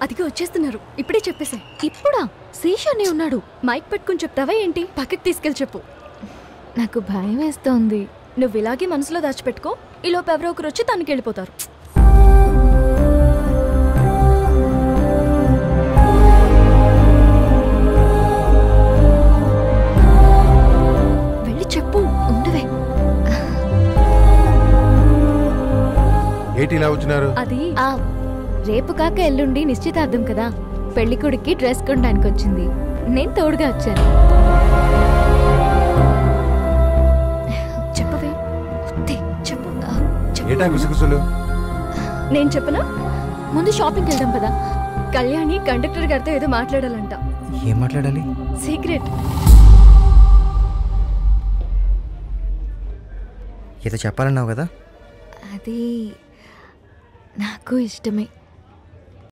అదిగో వచ్చేస్తున్నారు. ఇప్పుడే చెప్పేసా. ఇప్పుడా? శేషాన్ని ఉన్నాడు. మైక్ పెట్టుకుని చెప్తావా ఏంటి? పక్కకి తీసుకెళ్ళి చెప్పు. నాకు భయం వేస్తోంది. నువ్వు ఇలాగే మనసులో దాచిపెట్టుకో. ఈలోపు ఎవరో ఒకరు వచ్చి తనకి వెళ్ళిపోతారు. వెళ్ళి చెప్పు. ఉండవే. ఏంటి ఇలా వచ్చినారు? అది రేపు కాక ఎల్లుండి నిశ్చితార్థం కదా, పెళ్లి కొడుక్కి డ్రెస్ కొనడానికి వచ్చింది. నేను తోడుగా వచ్చాను. చెప్పవే. చెప్పు. ఏటా గుసగుసలు? నేను చెప్పనా? ముందు షాపింగ్కి వెళ్దాం పదా. కళ్యాణి కండక్టర్ గారితో ఏదో మాట్లాడాలంట. ఏం మాట్లాడాలి? సీక్రెట్. ఏదో చెప్పాలన్నావు కదా. అది నాకు ఇష్టమే.